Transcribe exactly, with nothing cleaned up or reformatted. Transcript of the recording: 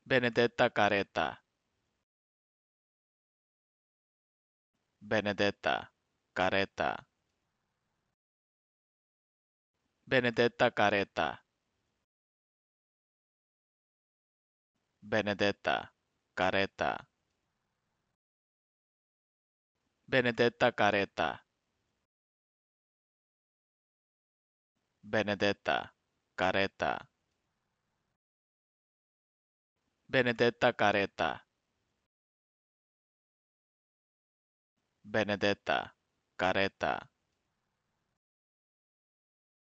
Benedetta Caretta. Benedetta Caretta. Benedetta Caretta. Benedetta Caretta. Benedetta Caretta. Benedetta Caretta. Benedetta Caretta. Benedetta Caretta.